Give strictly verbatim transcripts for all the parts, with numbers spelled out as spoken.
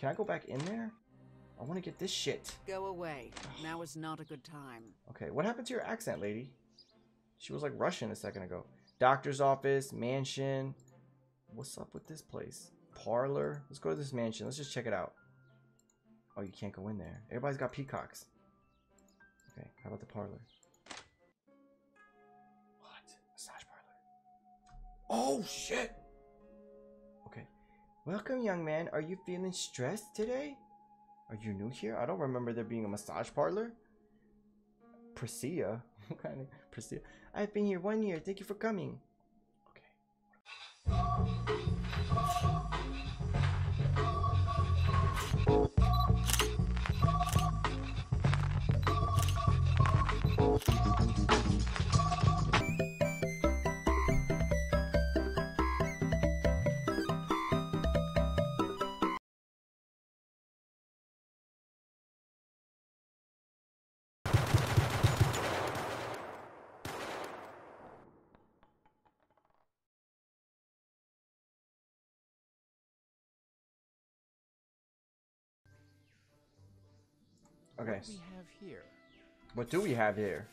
Can I go back in there? I want to get this shit. Go away. Now is not a good time. Okay, what happened to your accent, lady? She was like Russian a second ago. Doctor's office, mansion. What's up with this place? Parlor. Let's go to this mansion. Let's just check it out. Oh, you can't go in there. Everybody's got peacocks. Okay, how about the parlor? What? Massage parlor. Oh, shit! Okay. Welcome, young man. Are you feeling stressed today? Are you new here? I don't remember there being a massage parlor. Priscilla? What kind of Priscilla? I've been here one year. Thank you for coming. Okay. Okay. What do we have here? What do we have here?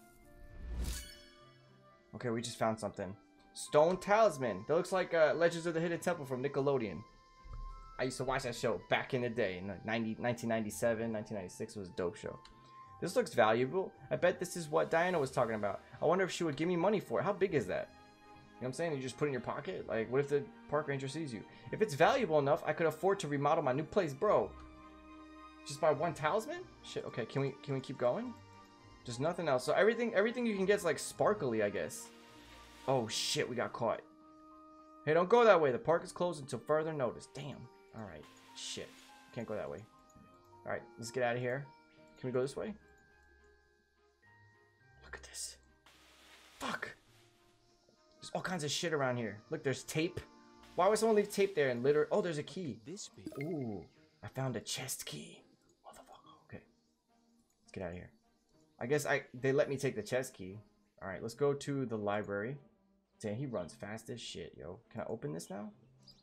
Okay, we just found something. Stone talisman. That looks like uh, Legends of the Hidden Temple from Nickelodeon. I used to watch that show back in the day. In nineteen ninety-seven, nineteen ninety-six was a dope show. This looks valuable. I bet this is what Diana was talking about. I wonder if she would give me money for it. How big is that? You know what I'm saying? You just put it in your pocket? Like, what if the park ranger sees you? If it's valuable enough, I could afford to remodel my new place, bro. Just buy one talisman? Shit, okay, can we can we keep going? Just nothing else. So everything everything you can get is like sparkly, I guess. Oh shit, we got caught. Hey, don't go that way. The park is closed until further notice. Damn. Alright. Shit. Can't go that way. Alright, let's get out of here. Can we go this way? Look at this. Fuck. There's all kinds of shit around here. Look, there's tape. Why would someone leave tape there and litter? Oh, there's a key. This be Ooh. I found a chest key. Okay. Let's get out of here. I guess I they let me take the chest key. Alright, let's go to the library. Damn, he runs fast as shit, yo. Can I open this now?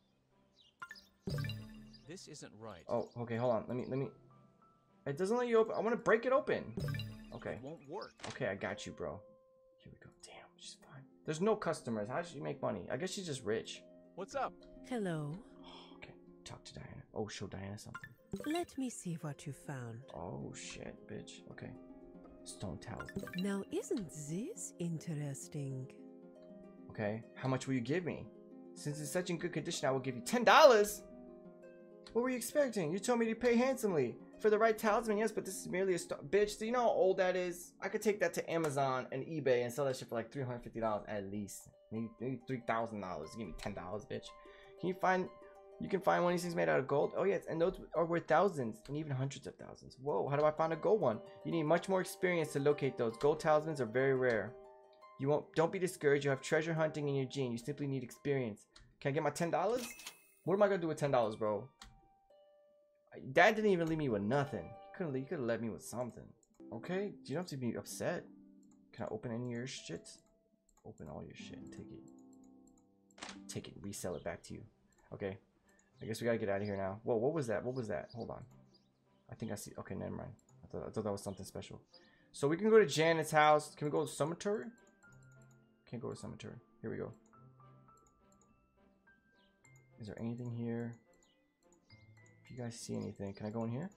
This isn't right. Oh, okay, hold on. Let me let me It doesn't let you open. I want to break it open. Okay. It won't work. Okay, I got you, bro. Here we go. Damn, she's fine. There's no customers. How does she make money? I guess she's just rich. What's up? Hello. Oh, okay. Talk to Diana. Oh, show Diana something. Let me see what you found. Oh shit, bitch. Okay. Stone talisman. Now, isn't this interesting? Okay. How much will you give me? Since it's such in good condition, I will give you ten dollars. What were you expecting? You told me to pay handsomely for the right talisman. Yes, but this is merely a stone. Bitch, do you know how old that is? I could take that to Amazon and eBay and sell that shit for like three hundred fifty dollars at least. Maybe, maybe three thousand dollars. Give me ten dollars, bitch. Can you find... You can find one of these things made out of gold. Oh yes, and those are worth thousands and even hundreds of thousands. Whoa, how do I find a gold one? You need much more experience to locate those. Gold talismans are very rare. You won't. Don't be discouraged. You have treasure hunting in your gene. You simply need experience. Can I get my ten dollars? What am I gonna do with ten dollars, bro? Dad didn't even leave me with nothing. He couldn't. He could have left me with something. Okay, you don't have to be upset. Can I open any of your shit? Open all your shit and take it. Take it. Resell it back to you. Okay. I guess we gotta get out of here now. Whoa, what was that? What was that? Hold on. I think I see. Okay, never mind. I thought, I thought that was something special. So we can go to Janet's house. Can we go to the cemetery? Can't go to the cemetery. Here we go. Is there anything here? If you guys see anything, can I go in here?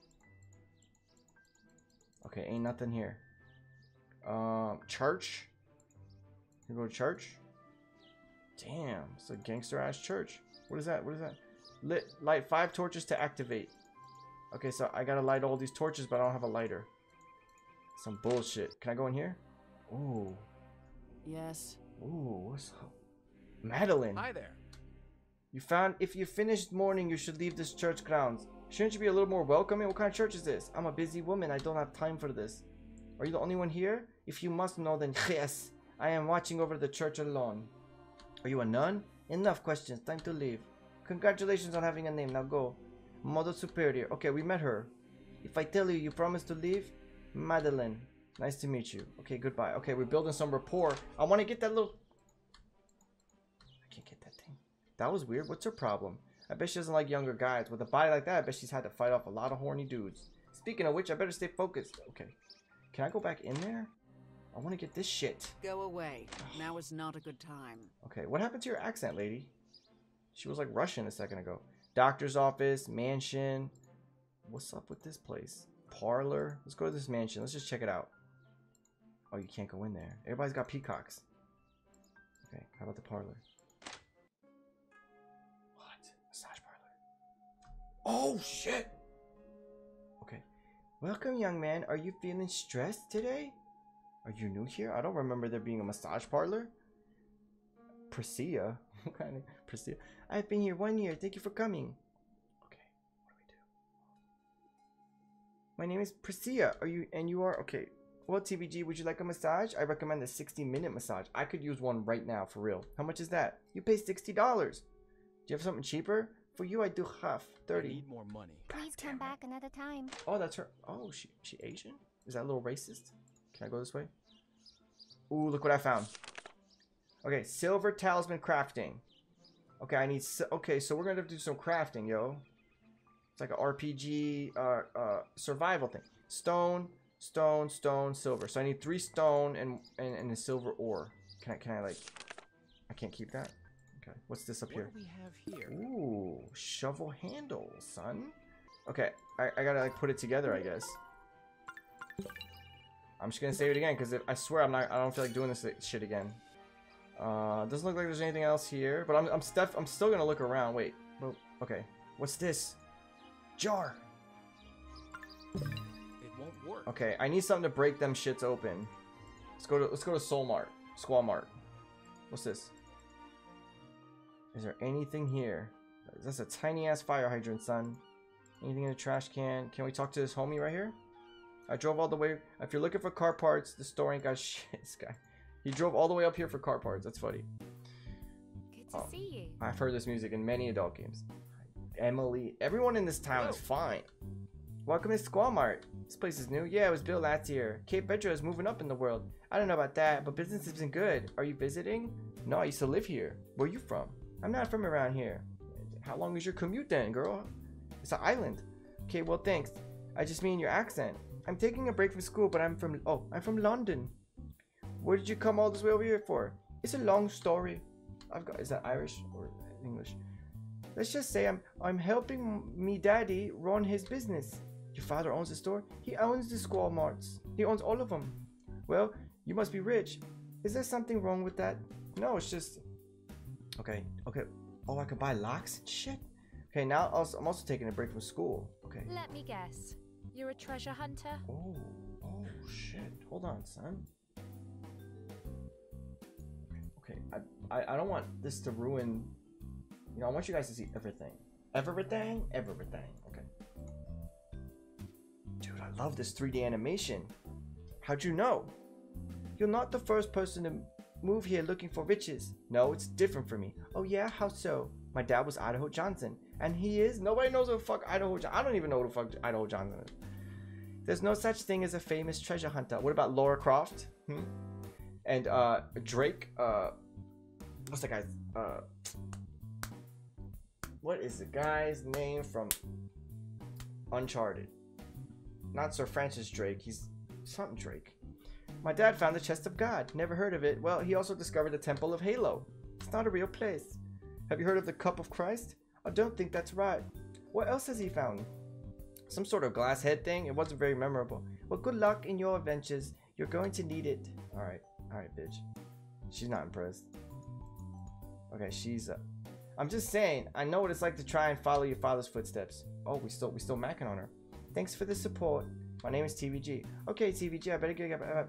Okay, ain't nothing here. Um, church? Can we go to church? Damn, it's a gangster ass church. What is that? What is that? Lit, light five torches to activate. Okay, so I gotta light all these torches, but I don't have a lighter. Some bullshit. Can I go in here? Ooh. Yes. Ooh, what's up? Madeline. Hi there. You found, if you finished mourning, you should leave this church grounds. Shouldn't you be a little more welcoming? What kind of church is this? I'm a busy woman. I don't have time for this. Are you the only one here? If you must know, then yes. I am watching over the church alone. Are you a nun? Enough questions. Time to leave. Congratulations on having a name. Now go. Mother Superior. Okay, we met her. If I tell you you promise to leave, Madeline. Nice to meet you. Okay, goodbye. Okay, we're building some rapport. I want to get that little... I can't get that thing. That was weird. What's her problem? I bet she doesn't like younger guys. With a body like that, I bet she's had to fight off a lot of horny dudes. Speaking of which, I better stay focused. Okay. Can I go back in there? I want to get this shit. Go away. Now is not a good time. Okay, what happened to your accent, lady? She was like Russian a second ago. Doctor's office, mansion. What's up with this place? Parlor. Let's go to this mansion. Let's just check it out. Oh, you can't go in there. Everybody's got peacocks. Okay, how about the parlor? What? Massage parlor. Oh, shit! Okay. Welcome, young man. Are you feeling stressed today? Are you new here? I don't remember there being a massage parlor. Priscilla? What kind of Priscilla? I've been here one year. Thank you for coming. Okay, what do we do? My name is Priscilla. Are you, and you are, okay. Well, T V G, would you like a massage? I recommend a sixty minute massage. I could use one right now, for real. How much is that? You pay sixty dollars. Do you have something cheaper? For you, I do half, thirty. I need more money. Please come back another time. Oh, that's her. Oh, she, she Asian? Is that a little racist? Can I go this way? Ooh, look what I found. Okay, silver talisman crafting. Okay, I need... Okay, so we're going to have to do some crafting, yo. It's like an R P G uh, uh, survival thing. Stone, stone, stone, silver. So I need three stone and, and, and a silver ore. Can I, can I, like... I can't keep that? Okay, what's this up What here? do we have here? Ooh, shovel handle, son. Okay, I, I gotta, like, put it together, I guess. I'm just gonna save it again because I swear I'm not. I don't feel like doing this shit again. Uh, doesn't look like there's anything else here, but I'm I'm stuff. I'm still gonna look around. Wait. Well, okay. What's this? Jar. It won't work. Okay, I need something to break them shits open. Let's go to let's go to Soul Mart, Squall Mart. What's this? Is there anything here? That's a tiny ass fire hydrant, son. Anything in the trash can? Can we talk to this homie right here? I drove all the way. If you're looking for car parts, the store ain't got shit. This guy. He drove all the way up here for car parts. That's funny. Good to Oh, see you. I've heard this music in many adult games. Emily. Everyone in this town is fine. Welcome to Squall Mart. This place is new. Yeah, it was built last year. Cape Vedra is moving up in the world. I don't know about that, but business has been good. Are you visiting? No, I used to live here. Where are you from? I'm not from around here. How long is your commute then, girl? It's an island. Okay, well, thanks. I just mean your accent. I'm taking a break from school, but I'm from oh, I'm from London. Where did you come all this way over here for? It's a long story. I've got is that Irish or English? Let's just say I'm I'm helping me daddy run his business. Your father owns the store? He owns the Squall Marts. He owns all of them. Well, you must be rich. Is there something wrong with that? No, it's just okay. Okay. Oh, I can buy locks and shit. Okay, now also, I'm also taking a break from school. Okay. Let me guess. You're a treasure hunter? Oh, oh shit. Hold on, son. Okay, I, I, I don't want this to ruin, you know, I want you guys to see everything. Everything? Everything. Okay. Dude, I love this three D animation. How'd you know? You're not the first person to move here looking for riches. No, it's different for me. Oh yeah? How so? My dad was Idaho Johnson. And he is? Nobody knows who the fuck Idaho Johnson. I don't even know who the fuck Idaho Johnson is. There's no such thing as a famous treasure hunter. What about Laura Croft? Hmm? And uh, Drake. Uh, what's that guy's? Uh, what is the guy's name from Uncharted? Not Sir Francis Drake. He's something Drake. My dad found the Chest of God. Never heard of it. Well, he also discovered the Temple of Halo. It's not a real place. Have you heard of the Cup of Christ? I don't think that's right. What else has he found? Some sort of glass head thing? It wasn't very memorable. Well, good luck in your adventures. You're going to need it. Alright. Alright, bitch. She's not impressed. Okay, she's... Uh, I'm just saying, I know what it's like to try and follow your father's footsteps. Oh, we still we still macking on her. Thanks for the support. My name is T V G. Okay, T V G, I better get back...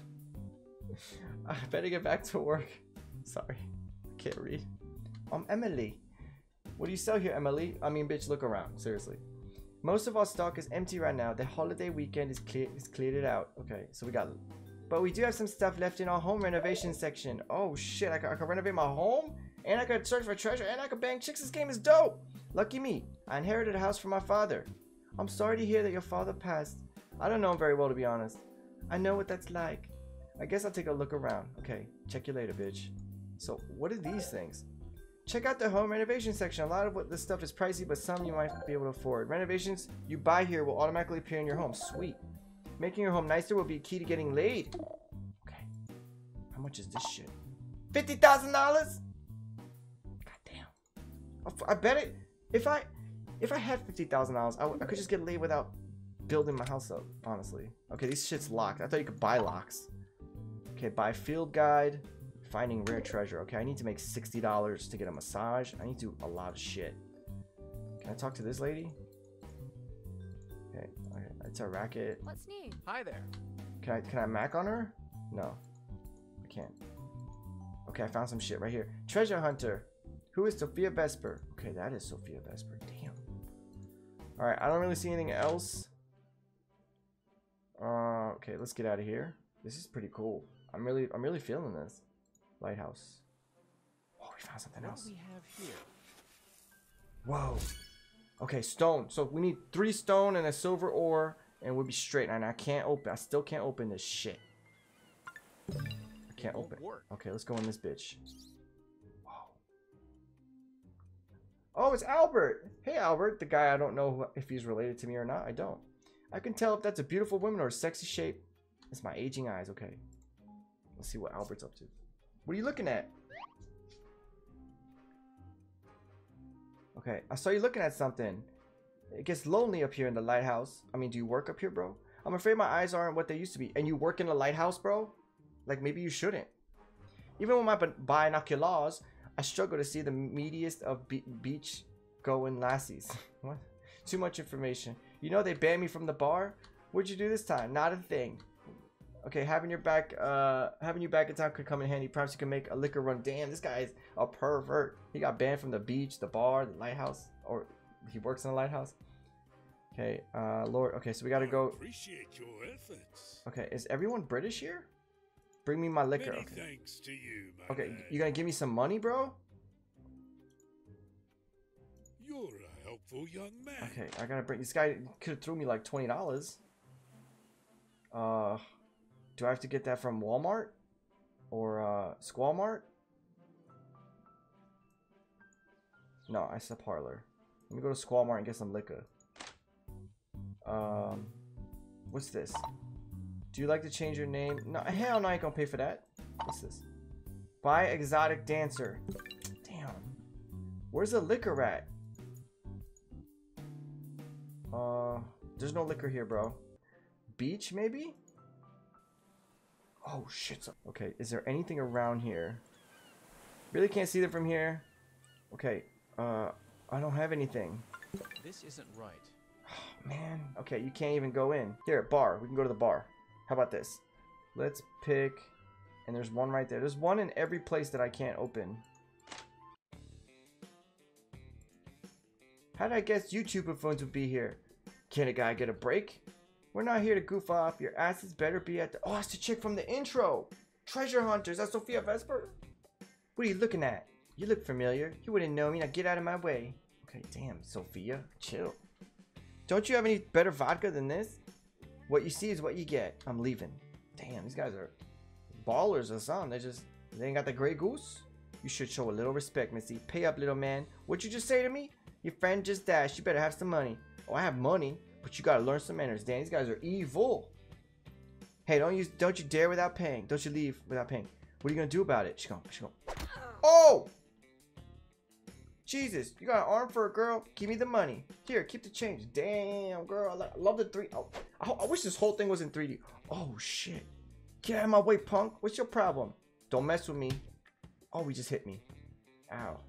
I better get back to work. Sorry. I can't read. I'm Emily. What do you sell here, Emily? I mean, bitch, look around. Seriously. Most of our stock is empty right now. The holiday weekend is clear is cleared it out. Okay, so we got... But we do have some stuff left in our home renovation section. Oh, shit. I can, I can renovate my home? And I could search for treasure? And I could bang chicks? This game is dope! Lucky me. I inherited a house from my father. I'm sorry to hear that your father passed. I don't know him very well, to be honest. I know what that's like. I guess I'll take a look around. Okay, check you later, bitch. So, what are these things? Check out the home renovation section. A lot of what this stuff is pricey, but some you might be able to afford. Renovations you buy here will automatically appear in your home. Sweet. Making your home nicer will be key to getting laid. Okay. How much is this shit? fifty thousand dollars? God damn. I bet it. If I, if I had fifty thousand dollars, I, I could just get laid without building my house up. Honestly. Okay, these shit's locked. I thought you could buy locks. Okay, buy field guide. Finding rare treasure. Okay, I need to make sixty dollars to get a massage. I need to do a lot of shit. Can I talk to this lady? Okay, okay. It's a racket. What's new? Hi there. Can I can I mac on her? No, I can't. Okay, I found some shit right here. Treasure hunter. Who is Sophia Vesper? Okay, that is Sophia Vesper. Damn. All right, I don't really see anything else. Uh, okay, let's get out of here. This is pretty cool. I'm really I'm really feeling this. Lighthouse. Oh, we found something What else. do we have here? Whoa. Okay, stone. So we need three stone and a silver ore, and we'll be straight. And I can't open. I still can't open this shit. I can't It won't open. work. Okay, let's go in this bitch. Whoa. Oh, it's Albert. Hey, Albert. The guy I don't know if he's related to me or not. I don't. I can tell if that's a beautiful woman or a sexy shape. It's my aging eyes. Okay. Let's see what Albert's up to. What are you looking at? Okay, I saw you looking at something. It gets lonely up here in the lighthouse. I mean, do you work up here, bro? I'm afraid my eyes aren't what they used to be. And you work in a lighthouse, bro? Like, maybe you shouldn't. Even with my binoculars, I struggle to see the meatiest of be beach going lassies. What? Too much information. You know they banned me from the bar? What'd you do this time? Not a thing. Okay, having your back, uh, having you back in town could come in handy. Perhaps you can make a liquor run. Damn, this guy is a pervert. He got banned from the beach, the bar, the lighthouse, or he works in a lighthouse. Okay, uh, Lord. Okay, so we gotta go. Appreciate your efforts. Okay, is everyone British here? Bring me my liquor. Many Okay. thanks to you, my Okay, man. you gonna give me some money, bro? You're a helpful young man. Okay, I gotta bring. This guy could have threw me like twenty dollars. Uh. Do I have to get that from Walmart? Or uh, Squawmart? No, I said parlor. Let me go to Squawmart and get some liquor. Um, what's this? Do you like to change your name? No, hell no, I ain't gonna pay for that. What's this? Buy exotic dancer. Damn. Where's the liquor at? Uh, there's no liquor here, bro. Beach, maybe? Oh shit. Okay, is there anything around here? Really can't see them from here. Okay, uh, I don't have anything. This isn't right. Oh, man. Okay, you can't even go in. Here, bar. We can go to the bar. How about this? Let's pick. And there's one right there. There's one in every place that I can't open. How did I guess you two buffoons would be here? Can a guy get a break? We're not here to goof off. Your asses better be at the... Oh, it's the chick from the intro. Treasure hunters. That's Sophia Vesper. What are you looking at? You look familiar. You wouldn't know me. Now get out of my way. Okay, damn, Sophia. Chill. Don't you have any better vodka than this? What you see is what you get. I'm leaving. Damn, these guys are ballers or something. They just... They ain't got the Grey Goose? You should show a little respect, Missy. Pay up, little man. What'd you just say to me? Your friend just dashed. You better have some money. Oh, I have money. But you gotta learn some manners, Dan. These guys are evil. Hey, don't use, don't you dare without paying. Don't you leave without paying. What are you gonna do about it? She's going, she's going. Oh! Jesus, you got an arm for a girl? Give me the money. Here, keep the change. Damn, girl. I lo- I love the three. Oh, I, I wish this whole thing was in three D. Oh, shit. Get out of my way, punk. What's your problem? Don't mess with me. Oh, he just hit me. Ow.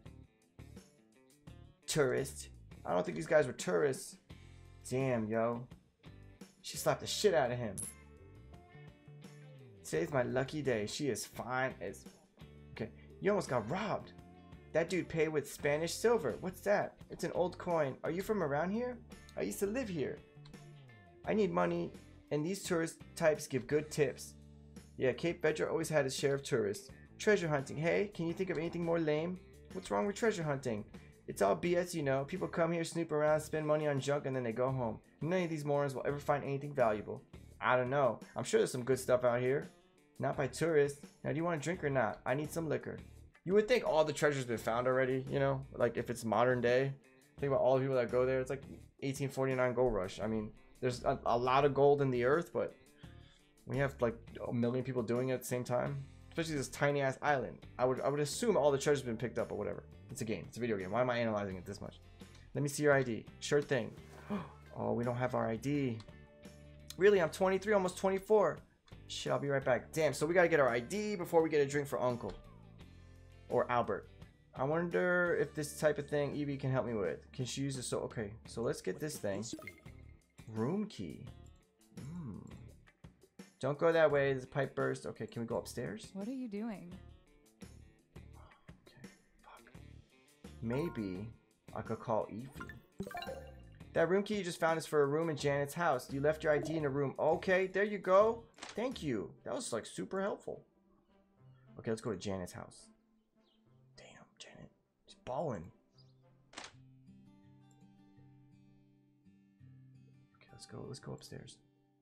Tourist. I don't think these guys were tourists. Damn, yo. She slapped the shit out of him. Today's my lucky day. She is fine as... Okay, you almost got robbed. That dude paid with Spanish silver. What's that? It's an old coin. Are you from around here? I used to live here. I need money, and these tourist types give good tips. Yeah, Cape Vedra always had its share of tourists. Treasure hunting. Hey, can you think of anything more lame? What's wrong with treasure hunting? It's all B S, you know. People come here, snoop around, spend money on junk, and then they go home. None of these morons will ever find anything valuable. I don't know. I'm sure there's some good stuff out here. Not by tourists. Now, do you want a drink or not? I need some liquor. You would think all the treasure's been found already, you know? Like, if it's modern day. Think about all the people that go there. It's like eighteen forty-nine gold rush. I mean, there's a, a lot of gold in the earth, but we have like a million people doing it at the same time. Especially this tiny ass island. I would I would assume all the treasure's been picked up or whatever. It's a game. It's a video game. Why am I analyzing it this much? Let me see your I D. Sure thing. Oh, we don't have our I D. Really? I'm twenty-three, almost twenty-four. Shit, I'll be right back. Damn, so we gotta get our I D before we get a drink for Uncle. Or Albert. I wonder if this type of thing Evie can help me with. Can she use this? So, okay. So let's get this thing. Room key. Hmm. Don't go that way. There's a pipe burst. Okay, can we go upstairs? What are you doing? Okay, fuck. Maybe I could call Evie. That room key you just found is for a room in Janet's house. You left your I D in a room. Okay, there you go. Thank you. That was like super helpful. Okay, let's go to Janet's house. Damn, Janet. She's balling. Okay, let's go. Let's go upstairs.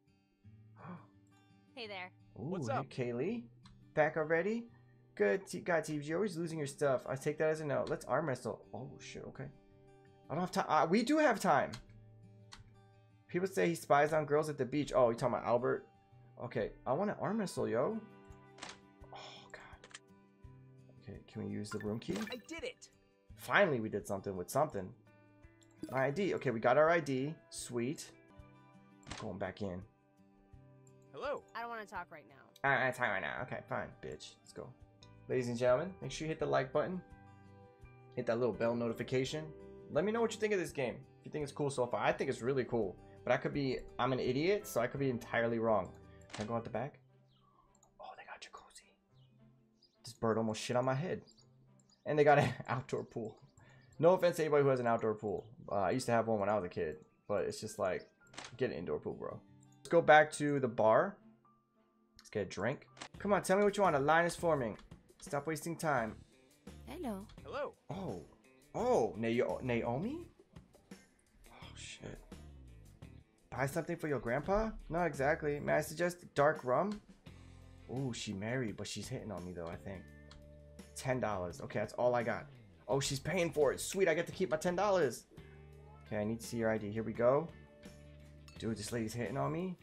Hey there. Ooh, What's hey, up? Kaylee? Back already? Good. T God, T V G, you're always losing your stuff. I take that as a no. Let's arm wrestle. Oh, shit. Okay. I don't have time. Uh, we do have time. People say he spies on girls at the beach. Oh, you talking about Albert? Okay. I want to arm wrestle, yo. Oh, God. Okay. Can we use the room key? I did it. Finally, we did something with something. My I D. Okay, we got our I D. Sweet. I'm going back in. Hello. I don't want to talk right now. Alright, it's time right now. Okay, fine, bitch. Let's go. Ladies and gentlemen, make sure you hit the like button. Hit that little bell notification. Let me know what you think of this game. If you think it's cool so far. I think it's really cool. But I could be... I'm an idiot, so I could be entirely wrong. Can I go out the back? Oh, they got jacuzzi. This bird almost shit on my head. And they got an outdoor pool. No offense to anybody who has an outdoor pool. Uh, I used to have one when I was a kid. But it's just like... Get an indoor pool, bro. Let's go back to the bar. Let's get a drink. Come on, tell me what you want. A line is forming. Stop wasting time. Hello. Hello. Oh. Oh, Na- Naomi? Oh, shit. Buy something for your grandpa? Not exactly. May I suggest dark rum? Oh, she married, but she's hitting on me, though, I think. ten dollars. Okay, that's all I got. Oh, she's paying for it. Sweet, I get to keep my ten dollars. Okay, I need to see your I D. Here we go. Dude, this lady's hitting on me.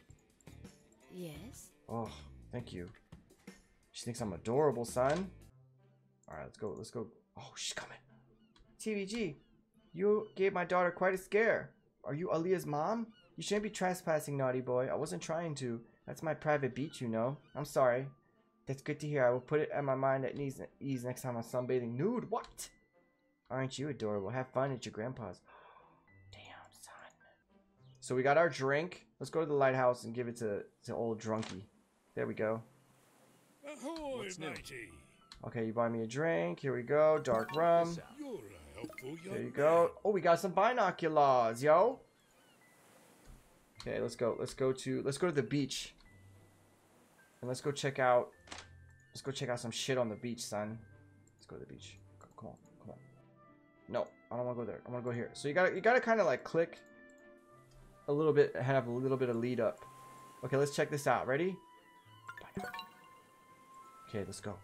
Yes. Oh, thank you. She thinks I'm adorable, son. Alright, let's go. Let's go. Oh, she's coming. T V G, you gave my daughter quite a scare. Are you Aaliyah's mom? You shouldn't be trespassing, naughty boy. I wasn't trying to. That's my private beach, you know. I'm sorry. That's good to hear. I will put it at my mind at ease, ease next time I'm sunbathing nude. What? Aren't you adorable? Have fun at your grandpa's. Damn, son. So we got our drink. Let's go to the lighthouse and give it to, to old drunkie. There we go. Ahoy, What's new? matey. Okay, you buy me a drink. Here we go. Dark rum. This out. You're a helpful young There you man. go. Oh, we got some binoculars, yo. Okay, let's go. Let's go to let's go to the beach. And let's go check out let's go check out some shit on the beach, son. Let's go to the beach. Come come on, come on. No, I don't want to go there. I want to go here. So you got to you got to kind of like click a little bit, have a little bit of lead up. Okay, let's check this out. Ready? Okay, let's go.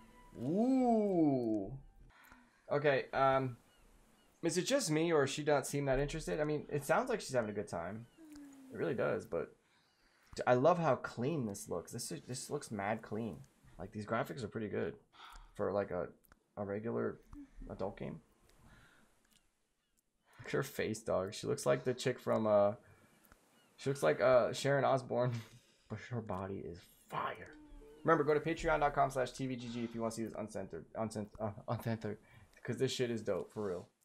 Ooh. Okay, um is it just me or she doesn't seem that interested? I mean, it sounds like she's having a good time. It really does, but I love how clean this looks. This is, this looks mad clean. Like, these graphics are pretty good for like a a regular adult game. Look at her face, dog. She looks like the chick from uh she looks like uh Sharon Osbourne, but her body is fire. Remember, go to patreon dot com slash T V G G if you want to see this uncensored, uncensored, uh, uncensored, because this shit is dope for real.